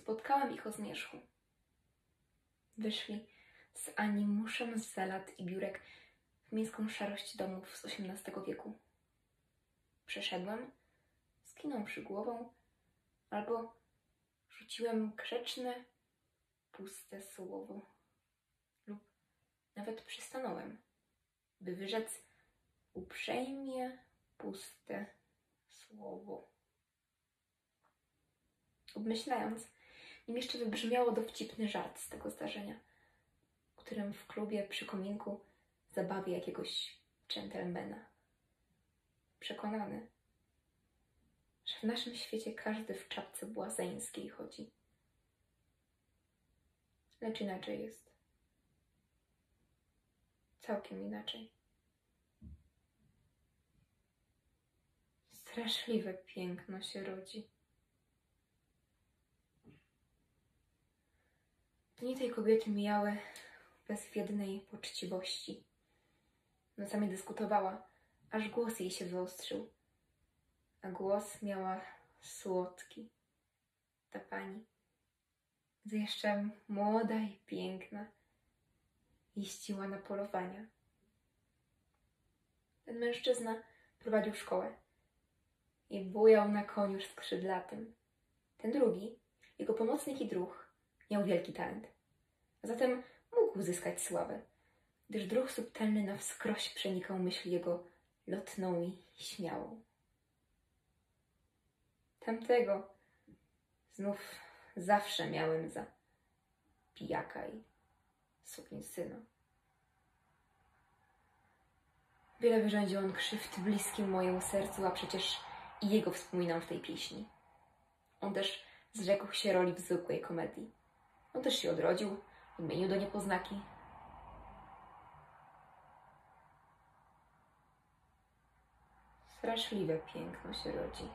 Spotkałam ich o zmierzchu. Wyszli z animuszem z zalat i biurek w miejską szarość domów z XVIII wieku. Przeszedłem, skinąwszy głową, albo rzuciłem grzeczne, puste słowo. Lub nawet przystanąłem, by wyrzec uprzejmie puste słowo. Obmyślając, nim jeszcze wybrzmiało dowcipny żart z tego zdarzenia, którym w klubie przy kominku zabawi jakiegoś dżentelmena. Przekonany, że w naszym świecie każdy w czapce błazeńskiej chodzi. Lecz inaczej jest. Całkiem inaczej. Straszliwe piękno się rodzi. Dni tej kobiety mijały bez wiednej poczciwości. Nocami dyskutowała, aż głos jej się wyostrzył. A głos miała słodki. Ta pani, gdy jeszcze młoda i piękna, jeździła na polowania. Ten mężczyzna prowadził szkołę i bujał na koniu skrzydlatym. Ten drugi, jego pomocnik i druh, miał wielki talent, a zatem mógł uzyskać sławę, gdyż druh subtelny na wskroś przenikał myśl jego lotną i śmiałą. Tamtego znów zawsze miałem za pijaka i sukinsyna. Wiele wyrządził on krzywd bliskim mojemu sercu, a przecież i jego wspominam w tej pieśni. On też zrzekł się roli w zwykłej komedii. On też się odrodził, odmienił do niepoznaki. Straszliwe piękno się rodzi.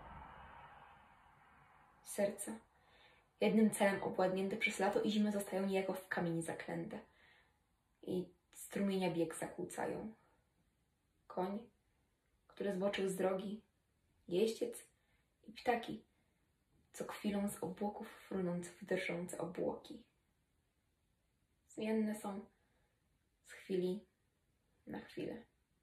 Serca, jednym celem obładnięte przez lato i zimę, zostają niejako w kamień zaklęte i strumienia bieg zakłócają. Koń, który zboczył z drogi, jeździec i ptaki, co chwilą z obłoków frunąc w drżące obłoki. Zmienne są z chwili na chwilę.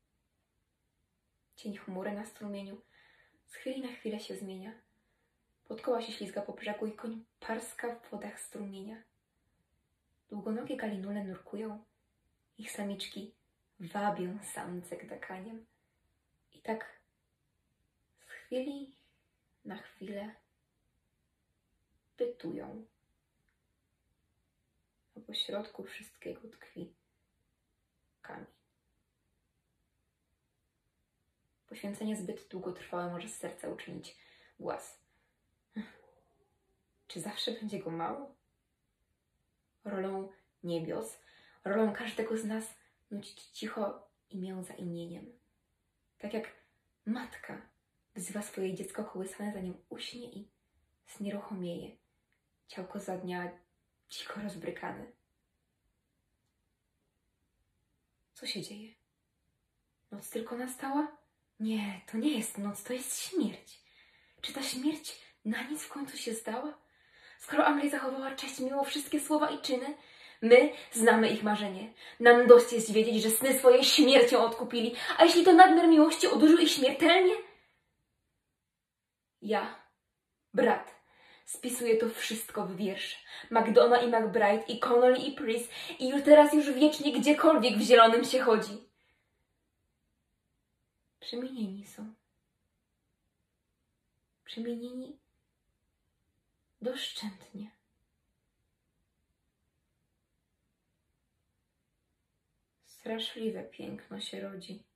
Cień chmury na strumieniu z chwili na chwilę się zmienia. Podkoła się ślizga po brzegu i koń parska w wodach strumienia. Długonogie galinule nurkują, ich samiczki wabią samce gdakaniem. I tak z chwili na chwilę bytują. A po środku wszystkiego tkwi kamień. Poświęcenie zbyt długotrwałe może z serca uczynić głaz. Czy zawsze będzie go mało? Rolą niebios, rolą każdego z nas nucić cicho imię za imieniem. Tak jak matka wzywa swoje dziecko kołysane, zanim uśnie i znieruchomieje, ciałko za dnia cicho rozbrykane. Co się dzieje? Noc tylko nastała? Nie, to nie jest noc, to jest śmierć. Czy ta śmierć na nic w końcu się zdała? Skoro Anglia zachowała cześć mimo wszystkie słowa i czyny, my znamy ich marzenie. Nam dość jest wiedzieć, że sny swojej śmiercią odkupili, a jeśli to nadmiar miłości odurzył ich śmiertelnie? Ja, brat, spisuję to wszystko w wiersz. MacDona i McBride, i Connolly i Price, i już teraz już wiecznie gdziekolwiek w zielonym się chodzi. Przemienieni są. Przemienieni doszczętnie. Straszliwe piękno się rodzi.